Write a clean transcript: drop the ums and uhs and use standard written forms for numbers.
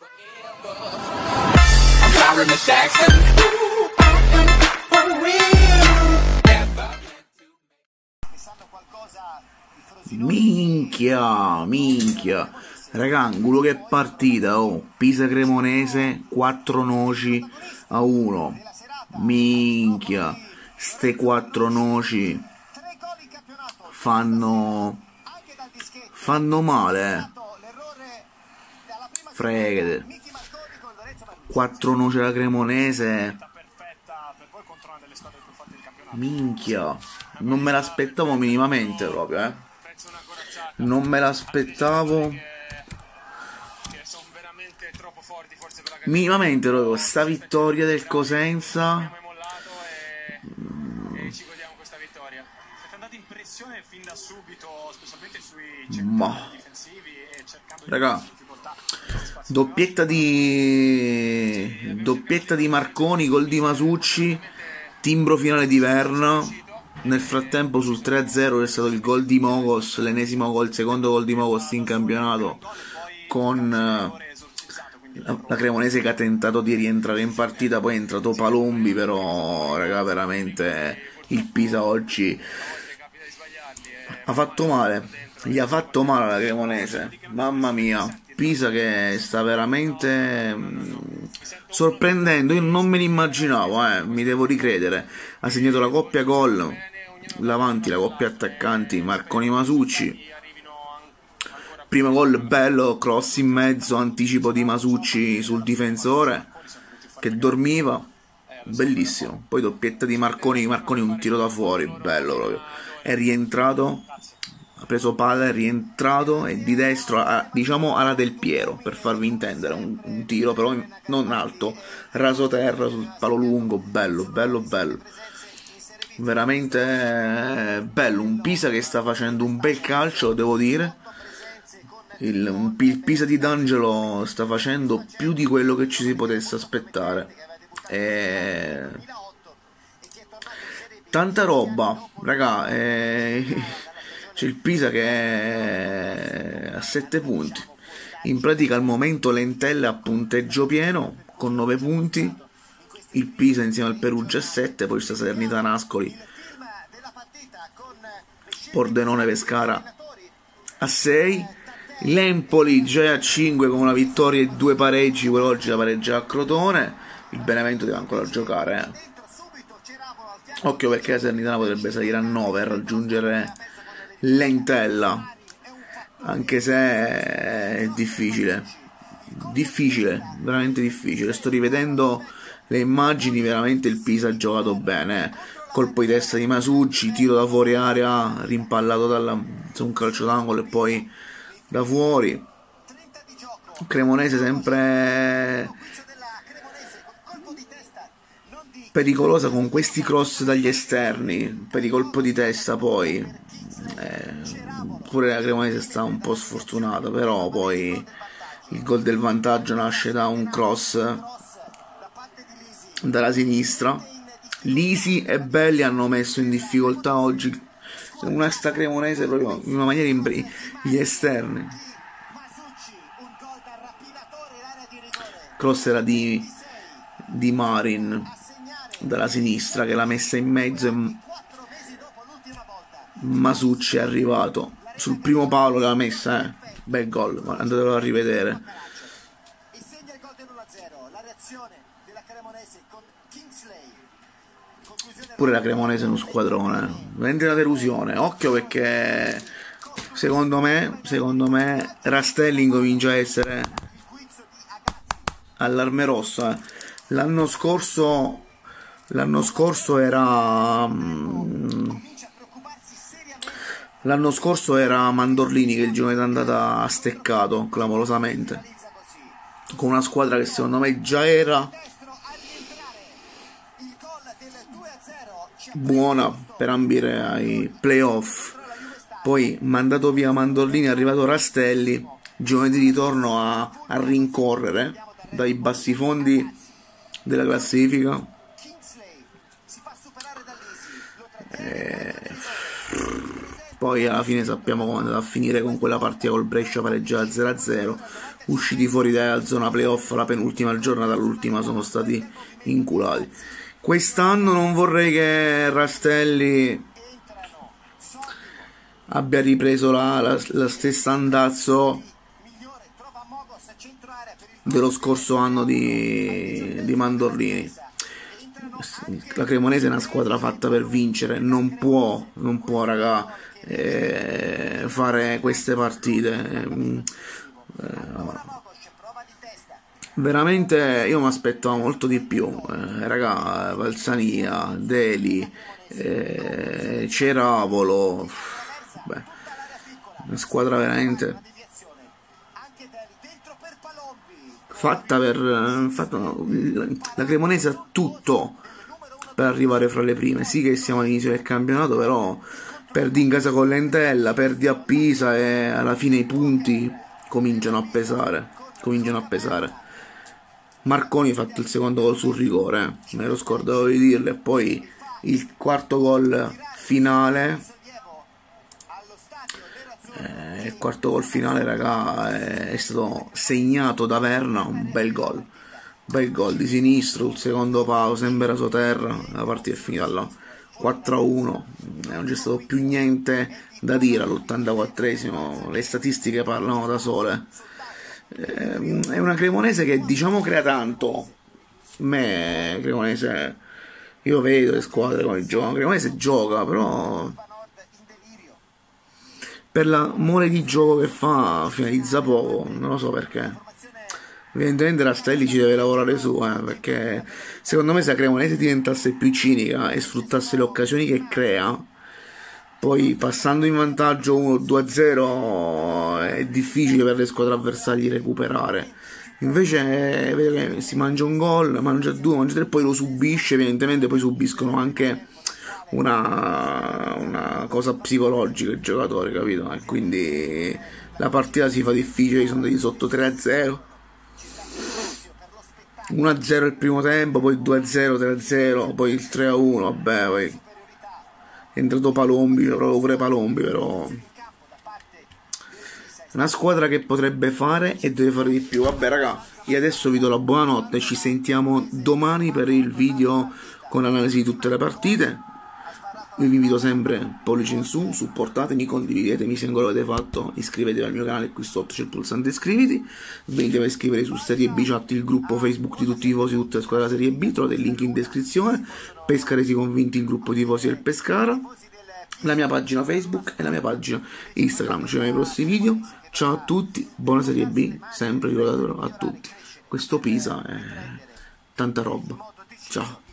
Minchia, minchia. Raga, quello che è partita, oh. Pisa Cremonese 4-1. Minchia. Ste 4 noci fanno male, Fregate. 4 noci alla Cremonese. Minchia. Non me l'aspettavo minimamente proprio, Non me l'aspettavo minimamente proprio. Sta vittoria del Cosenza. Ma raga, doppietta di Marconi, gol di Masucci, timbro finale di Verna. Nel frattempo sul 3-0 è stato il gol di Mogos, l'ennesimo gol, il secondo gol di Mogos in campionato, con la Cremonese che ha tentato di rientrare in partita. Poi è entrato Palombi, però raga, veramente il Pisa oggi ha fatto male, gli ha fatto male alla Cremonese, mamma mia. Pisa che sta veramente sorprendendo, io non me l'immaginavo, mi devo ricredere. Ha segnato la coppia gol l'avanti, la coppia attaccanti Marconi Masucci. Primo gol bello, cross in mezzo, anticipo di Masucci sul difensore che dormiva, bellissimo. Poi doppietta di Marconi un tiro da fuori, bello proprio. È rientrato, ha preso palla, è rientrato e di destro, diciamo alla Del Piero, per farvi intendere, un tiro però non alto, raso terra sul palo lungo, bello, veramente bello. Un Pisa che sta facendo un bel calcio, devo dire. Il Pisa di D'Angelo sta facendo più di quello che ci si potesse aspettare. Tanta roba, raga. C'è il Pisa che è a 7 punti. In pratica al momento Lentella a punteggio pieno con 9 punti. Il Pisa insieme al Perugia a 7, poi sta Salernitana, Ascoli, Pordenone, Pescara a 6. L'Empoli già a 5 con una vittoria e 2 pareggi, quell'oggi la pareggia a Crotone. Il Benevento deve ancora giocare, Occhio perché la Salernitana potrebbe salire a 9 e raggiungere Lentella, anche se è difficile, veramente difficile. Sto rivedendo le immagini, veramente il Pisa ha giocato bene, colpo di testa di Masucci, tiro da fuori area, rimpallato su un calcio d'angolo e poi da fuori. Cremonese sempre pericolosa con questi cross dagli esterni, per i colpo di testa. Poi pure la Cremonese sta un po' sfortunata, però poi il gol del vantaggio nasce da un cross dalla sinistra. Lisi e Belli hanno messo in difficoltà oggi una sta Cremonese proprio in una maniera gli esterni. Cross era di Marin dalla sinistra che l'ha messa in mezzo e Masucci è arrivato sul primo palo che l'ha messa, bel gol, andatelo a rivedere. Pure la Cremonese è uno squadrone, veramente una delusione. Occhio perché secondo me Rastelli incomincia a essere allarme rosso. L'anno scorso era Mandorlini che il giorno d'andata ha steccato clamorosamente con una squadra che secondo me già era buona per ambire ai playoff. Poi mandato via Mandorlini è arrivato Rastelli, giovedì di ritorno a rincorrere dai bassi fondi della classifica. Poi alla fine sappiamo come è andata a finire con quella partita col Brescia pareggiata 0-0. usciti fuori dalla zona playoff la penultima giornata, l'ultima sono stati inculati. Quest'anno non vorrei che Rastelli abbia ripreso la stessa andazzo dello scorso anno di Mandorlini. La Cremonese è una squadra fatta per vincere, non può raga, fare queste partite. Veramente io mi aspettavo molto di più, raga. Valsania, Deli, Ceravolo, beh, una squadra veramente fatta la Cremonese ha tutto per arrivare fra le prime. Sì che siamo all'inizio del campionato, però perdi in casa con l'Entella, perdi a Pisa e alla fine i punti cominciano a pesare. Marconi ha fatto il secondo gol sul rigore, me lo scordavo di dirlo, e poi il quarto gol finale, raga, è stato segnato da Verna, un bel gol di sinistro, il secondo palo, sembra sotterra, la partita è finita là 4-1, non c'è stato più niente da dire all'84esimo, le statistiche parlano da sole. È una Cremonese che diciamo crea tanto. Cremonese, io vedo le squadre come giocano, Cremonese gioca, però per la mole di gioco che fa finalizza poco, non lo so perché. Evidentemente Rastelli ci deve lavorare su, perché secondo me se la Cremonese diventasse più cinica e sfruttasse le occasioni che crea, poi passando in vantaggio 1-2-0 è difficile per le squadre avversarie recuperare. Invece vedo che si mangia un gol, mangia due, mangia tre, poi lo subisce. Evidentemente poi subiscono anche una cosa psicologica i giocatori, capito? E quindi la partita si fa difficile, sono andati sotto 3-0, 1-0 il primo tempo, poi 2-0, 3-0, poi il 3-1, vabbè, poi è entrato Palombi, proprio pure Palombi, però una squadra che potrebbe fare e deve fare di più. Vabbè raga, io adesso vi do la buonanotte, ci sentiamo domani per il video con l'analisi di tutte le partite. Io vi invito sempre, pollice in su, supportatemi, condividetemi se ancora l'avete fatto, iscrivetevi al mio canale, qui sotto c'è il pulsante iscriviti, venite a iscrivervi su Serie B Chat, il gruppo Facebook di tutti i tifosi, tutte le squadre della Serie B, trovate il link in descrizione. Pescaresi Convinti, il gruppo di tifosi del Pescara, la mia pagina Facebook e la mia pagina Instagram. Ci vediamo nei prossimi video, ciao a tutti, buona Serie B, sempre ricordatelo a tutti, questo Pisa è tanta roba, ciao.